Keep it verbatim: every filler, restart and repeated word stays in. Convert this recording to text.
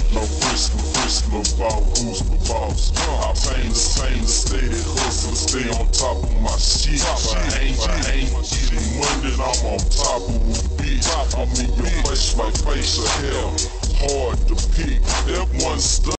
No friskle, friskle about who's the boss. I pain the pain, steady hustle, stay on top of my shit. If I ain't, I ain't getting money, I'm on top of a bitch. I'm in your face like face of hell, hard to pick. That one stuck.